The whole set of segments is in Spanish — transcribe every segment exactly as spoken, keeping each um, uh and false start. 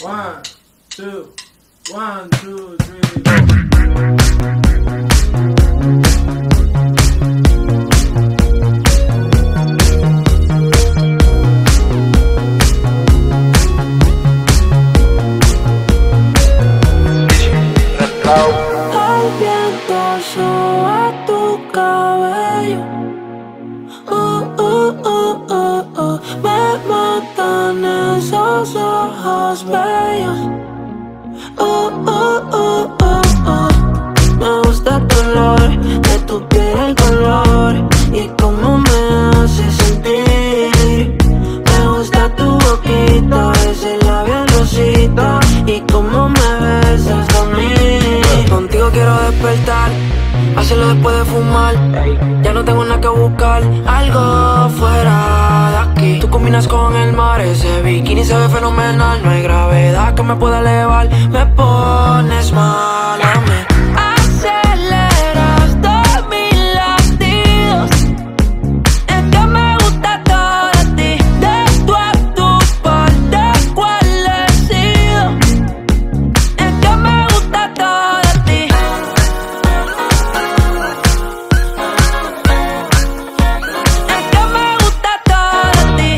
One, two, one, two, three, go. El viento soba tu cabello. Uh, uh, uh, uh, uh. Me matan esos ojos bellos. Uh, uh, uh, uh, uh. Me gusta tu olor, de tu piel el color y cómo me hace sentir. Me gusta tu boquita, ese labial rosita y cómo me besas a mí. Contigo quiero despertar, hacerlo después de fumar. Ya no tengo nada que buscar, algo fuera de aquí. Tú combinas con el mar, ese bikini se ve fenomenal. No hay gravedad que me pueda elevar, me pones mal a mí. Aceleras todos mis latidos, es que me gusta todo de ti. De tú a tu parte, ¿cuál he sido? Es que me gusta todo de ti. Es que me gusta todo de ti.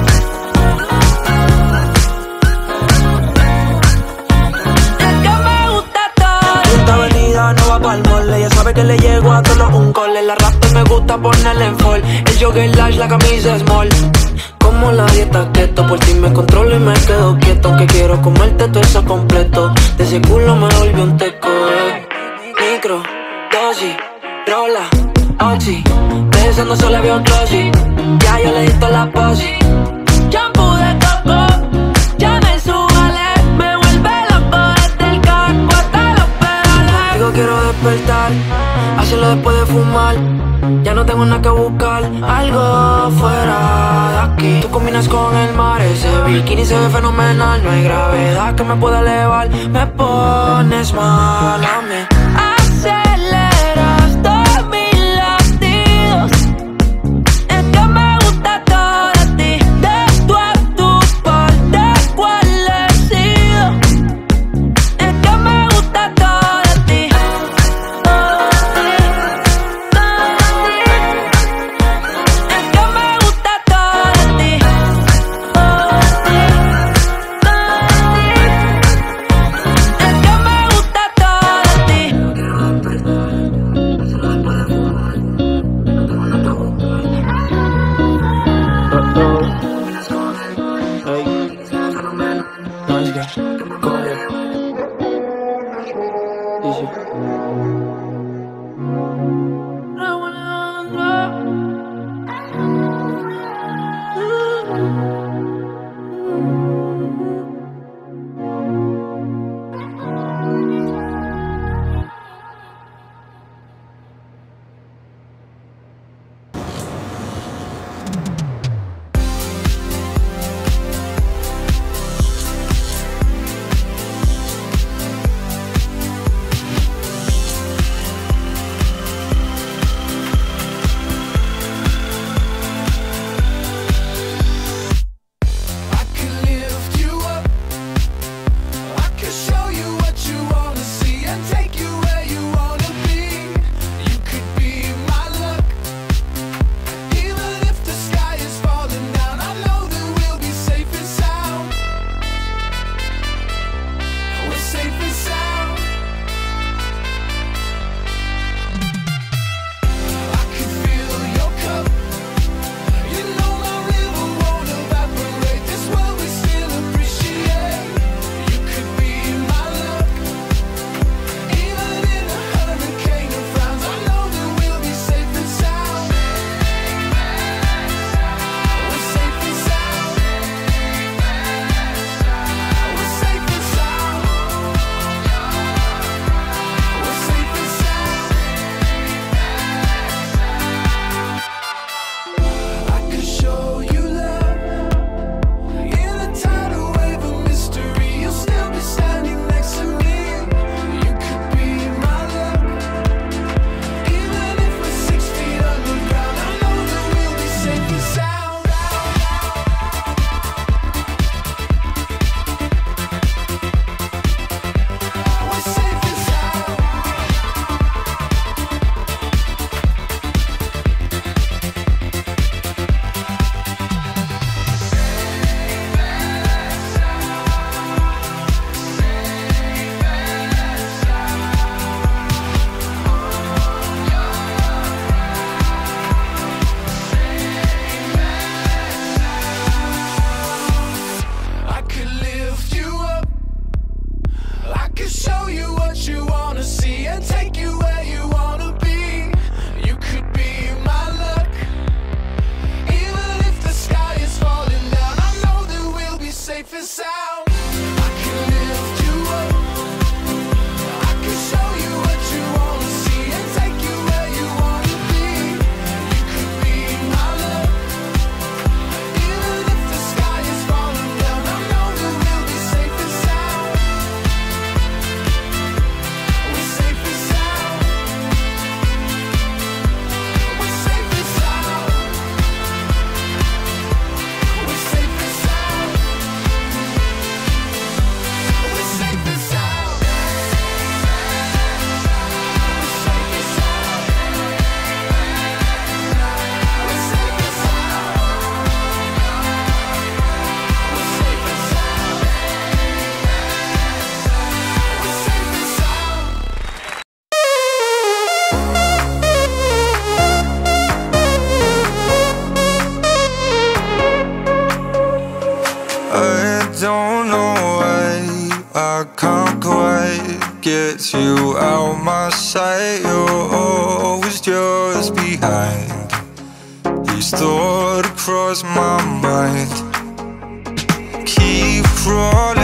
Es que me gusta todo de ti. Esta avenida no va pa'l mole, ella sabe que le llego a todos un cole. La rap me gusta ponerle en fall, el jogger large, la camisa small. Como la dieta keto, por ti me controlo y me quedo quieto. Aunque quiero comerte todo eso completo, de ese culo me volvió un teco, eh. Micro, dosis, rola, oxi, besando solo había un glossy. Ya yo le di toda la posi. Shampoo de coco, ya me subale, me vuelve loco desde el casco hasta los pedales. Contigo quiero despertar, hacerlo después de fumar. Ya no tengo nada que buscar, algo fuera de aquí. Tú combinas con el mar, ese bikini se ve fenomenal. No hay gravedad que me pueda elevar, me pones mal a mí. Aceleras todos mis latidos, es que me gusta todo de ti. De tú a tu parte, ¿cuál he sido? Es que me gusta todo de ti. Es que me gusta todo de ti. Es que me gusta todo de ti. away. I can't quite get you out my sight. You're always just behind. Each thought across my mind. Keep crawling